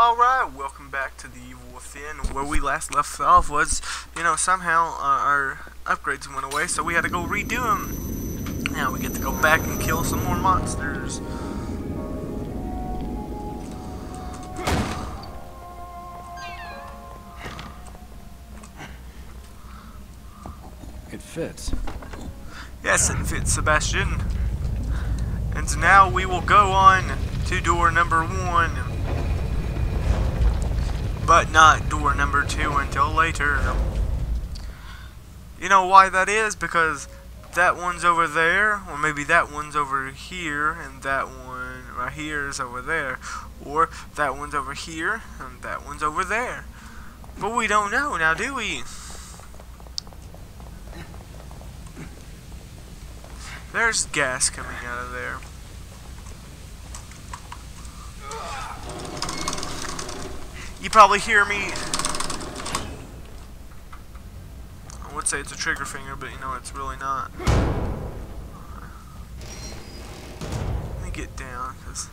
Alright, welcome back to The Evil Within. Where we last left off was, somehow our upgrades went away, so we had to go redo them. Now we get to go back and kill some more monsters. It fits. Yes, it fits, Sebastian. And now we will go on to door number 1. But not door number 2 until later. You know why that is? Because that one's over there, or maybe that one's over here, and that one right here is over there. Or that one's over here, and that one's over there. But we don't know now, do we? There's gas coming out of there. You probably hear me. I would say it's a trigger finger, but it's really not. Let me get down, cause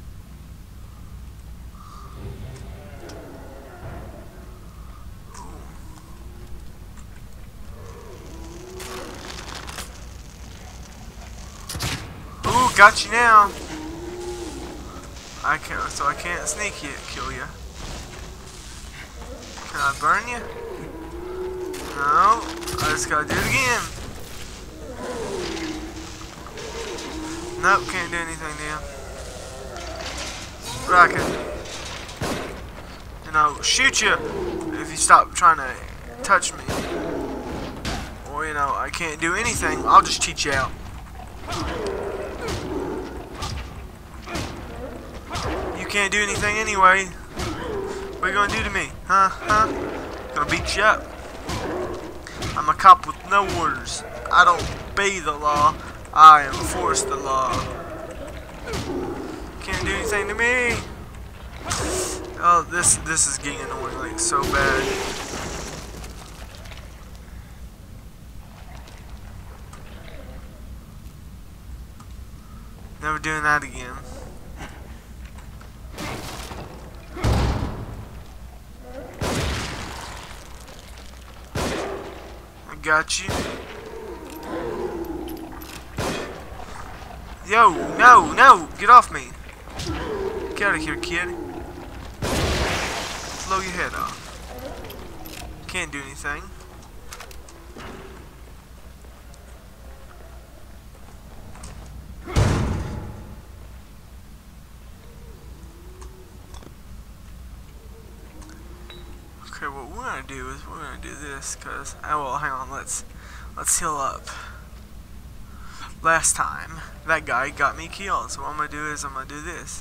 ooh, got you now. I can't sneak you, kill you. Can I burn you? No, I just gotta do it again. Nope, can't do anything now. But I can, shoot you if you stop trying to touch me. Or, I can't do anything. I'll just cheat you out. You can't do anything anyway. What are you gonna do to me? Huh? Gonna beat you up. I'm a cop with no orders. I don't obey the law. I enforce the law. Can't do anything to me. Oh, this is getting annoying, like, so bad. Never doing that again. Got you. Yo, no, get off me. Get out of here, kid. Blow your head off. Can't do anything. Okay, what we're gonna do is we're gonna do this, cause well, hang on, let's heal up. Last time that guy got me killed, so what I'm gonna do is I'm gonna do this.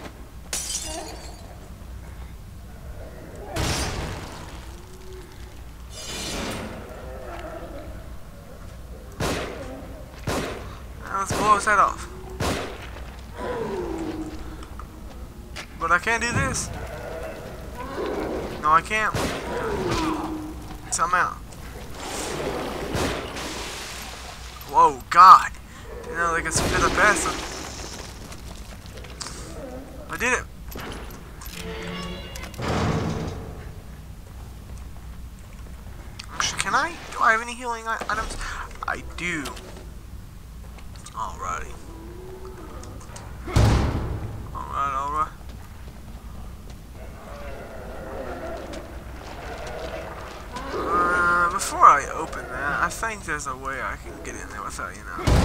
Now let's blow his head off. But I can't do this. No, I can't. So I'm out. Whoa, God. Didn't know they could spit up acid. I did it. Actually, can I? Do I have any healing items? I do. Alrighty. Alright. Before I open that, I think there's a way I can get in there without,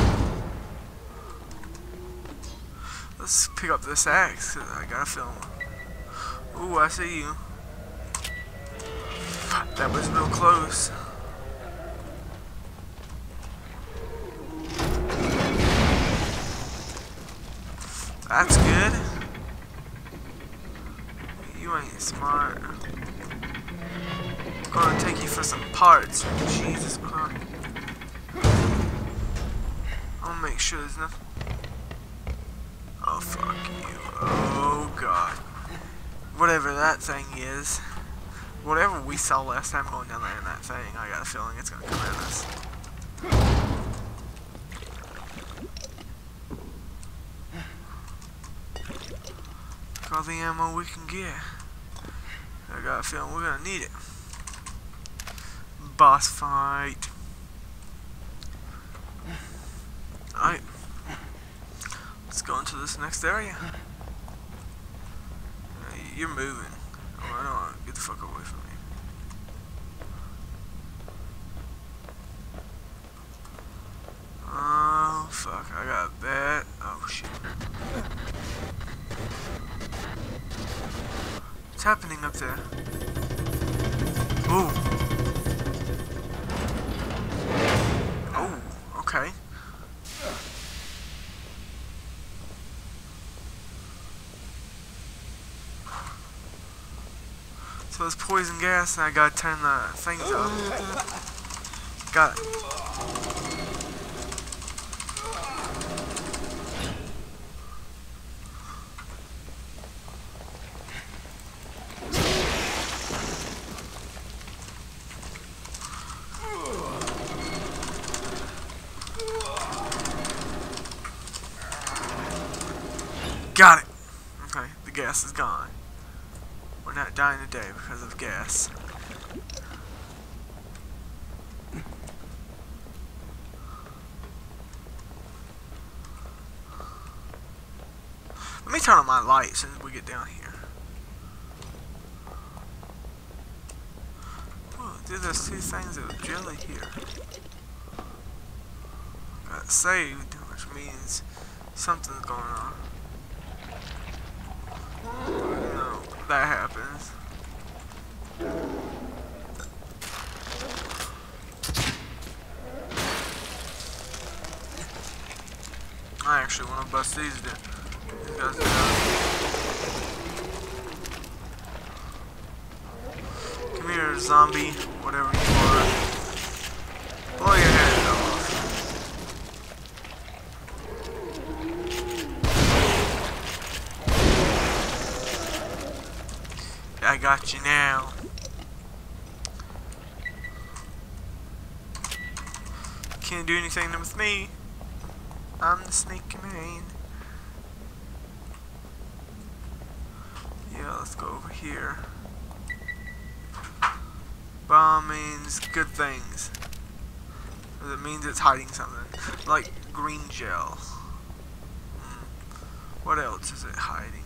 Let's pick up this axe, cause I got a feeling. Ooh, I see you. That was real close. That's good. You ain't smart. I'm gonna take you for some parts. Jesus Christ. I'm gonna make sure there's nothing. Oh, fuck you. Oh, God. Whatever that thing is. Whatever we saw last time going down there in that thing, I got a feeling it's gonna come at us. all the ammo we can get. I got a feeling we're gonna need it. Boss fight. Alright. Let's go into this next area. You're moving. Oh, I don't want to get the fuck away from me. Oh, fuck. I got a bat. Oh, shit. What's happening up there? Ooh. Oh, okay. So it's poison gas and I gotta turn the things off. Got it. Got it! Okay, the gas is gone. We're not dying today because of gas. Let me turn on my light as soon as we get down here. Oh, dude, there's 2 things of jelly here. Got saved, which means something's going on. No, that happens. I actually want to bust these guys down. Come here, zombie, whatever you are. Blow your head off. I got you now. Can't do anything with me. I'm the sneaky man. Yeah, let's go over here. Bomb means good things. It means it's hiding something. Like green gel. What else is it hiding?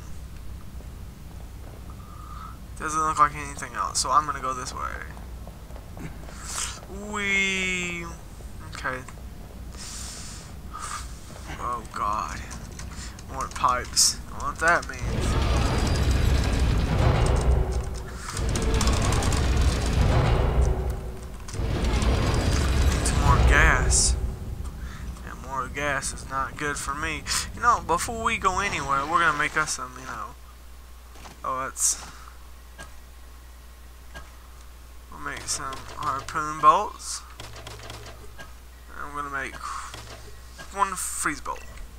Doesn't look like anything else, so I'm gonna go this way. Okay. Oh god. More pipes. I don't know what that means. Need more gas. And more gas is not good for me. You know, before we go anywhere, we're gonna make us some, you know. Oh, that's. Make some harpoon bolts, and I'm gonna make 1 freeze bolt.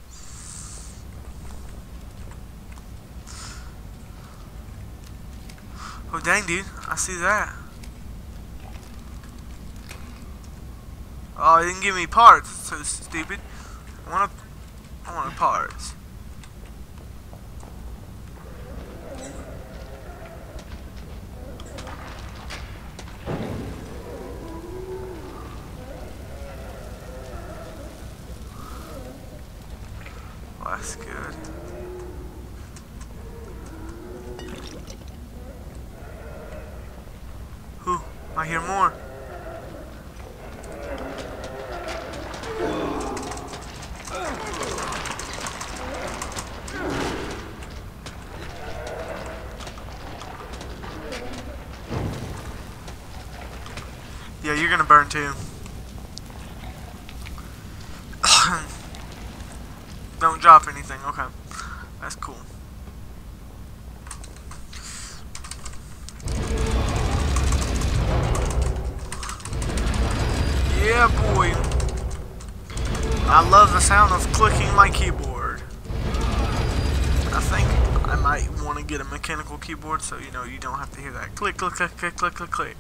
Oh dang, dude, I see that. Oh, it didn't give me parts. It's so stupid. I want parts. That's good. Ooh, I hear more. Yeah, you're gonna burn too. Don't drop anything, okay. That's cool. Yeah, boy. I love the sound of clicking my keyboard. I think I might want to get a mechanical keyboard so you know you don't have to hear that click, click, click, click, click, click, click.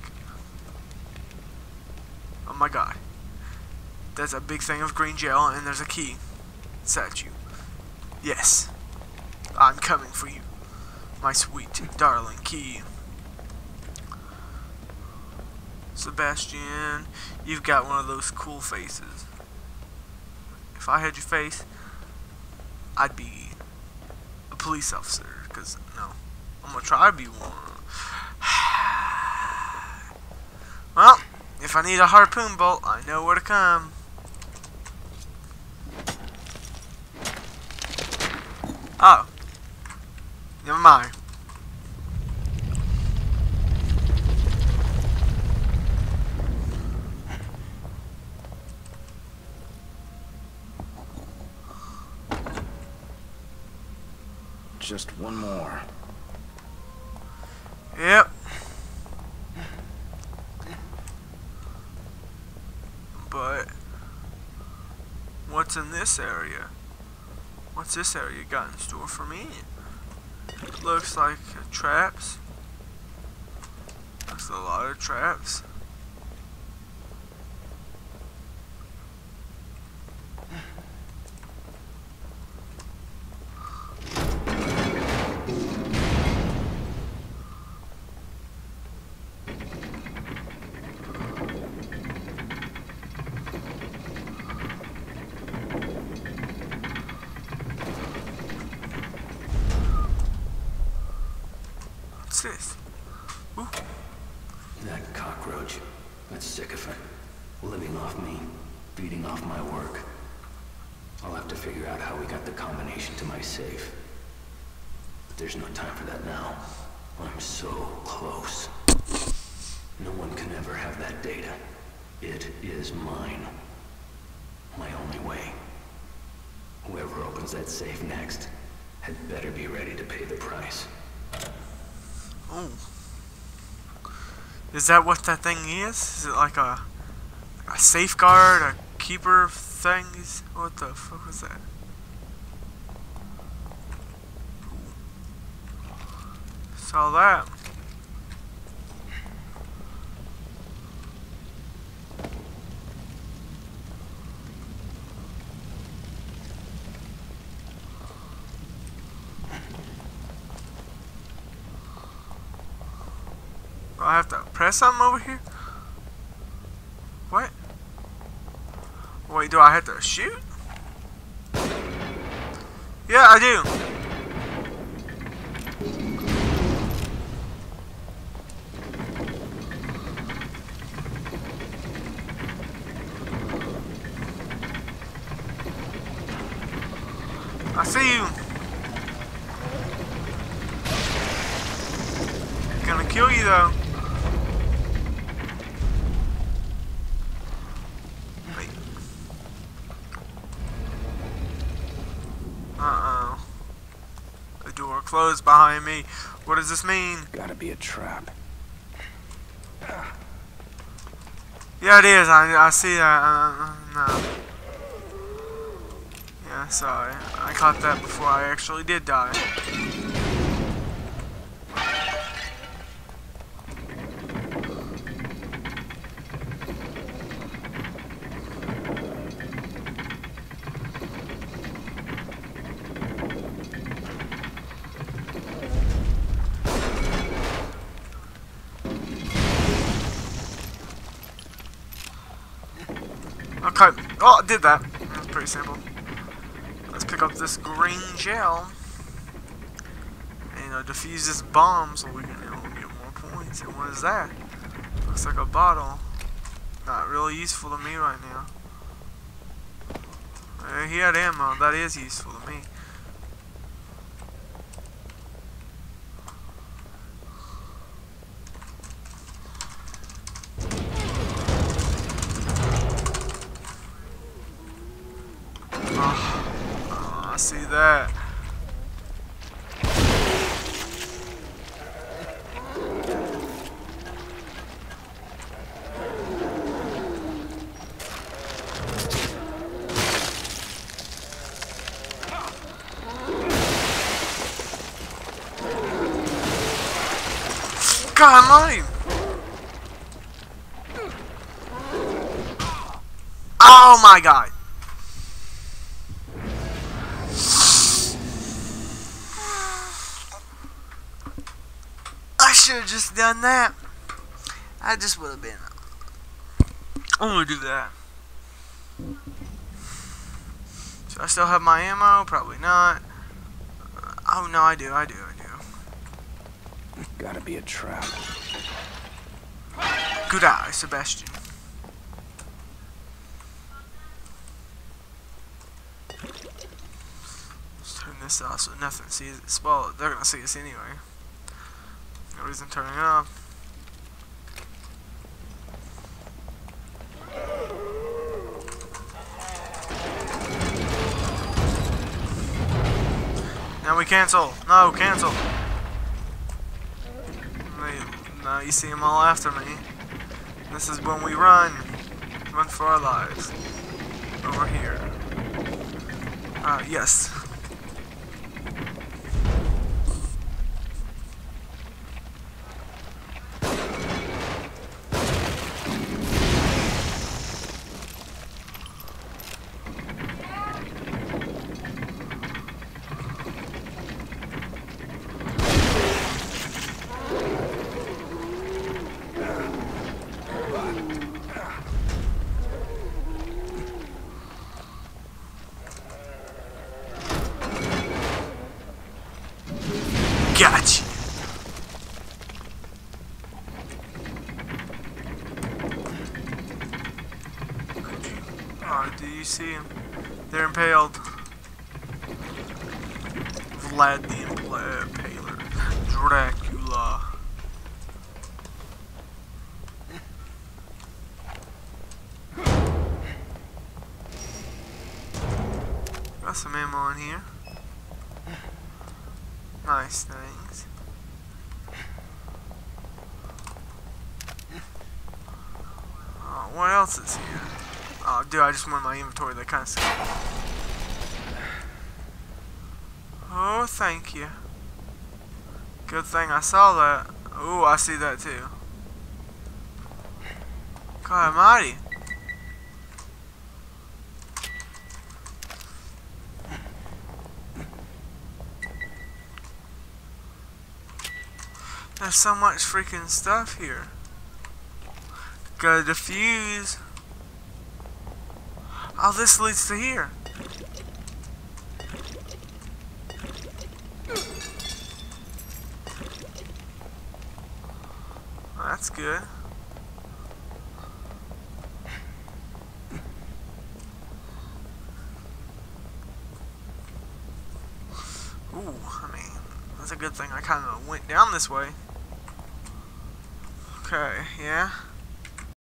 Oh my god. There's a big thing of green gel and there's a key. Statue. Yes. I'm coming for you. My sweet, darling key. Sebastian, you've got one of those cool faces. If I had your face, I'd be a police officer, because, no, I'm gonna try to be one. Well, if I need a harpoon bolt, I know where to come. Oh. Never mind. Just one more. Yep. But what's in this area? What's this area got in store for me? It looks like traps. Looks a lot of traps. What's this? Ooh. That cockroach, that sycophant, living off me, feeding off my work. I'll have to figure out how we got the combination to my safe. But there's no time for that now. I'm so close. No one can ever have that data. It is mine. My only way. Whoever opens that safe next had better be ready to pay the price. Oh. Is that what that thing is? Is it like a safeguard, a keeper thing? What the fuck was that? Saw that. Do I have to press something over here? What? Wait, do I have to shoot? Yeah, I do. I see you. Gonna kill you though. Wait. Uh-oh. The door closed behind me. What does this mean? Gotta be a trap. Yeah, it is. I see that. No. Yeah, sorry. I caught that before I actually did die. Okay. Oh, I did that. That's pretty simple. Let's pick up this green gel and defuse this bomb so we can get more points. And what is that? Looks like a bottle. Not really useful to me right now. He had ammo. That is useful to me. I see that. God, I'm alive. Oh my god. I should have just done that. I just would have been I'm gonna do that. So I still have my ammo? Probably not. Oh no, I do. Gotta be a trap. Good eye, Sebastian. Let's turn this off so nothing sees it. Well, they're gonna see us anyway. No reason turning it off. Now we cancel. No, cancel. Now you see them all after me. This is when we run. Run for our lives. Over here. Yes. Gotcha. Oh, do you see him? They're impaled. Vlad the Impaler. Dracula. Got some ammo in here. Nice things. Oh, what else is here? Oh, dude, I just went in my inventory. That kind of sucks. Oh, thank you. Good thing I saw that. Oh, I see that too. God almighty. There's so much freaking stuff here. Gotta defuse. Oh, this leads to here. Oh, that's good. Ooh, I mean, that's a good thing I kind of went down this way. Okay, yeah.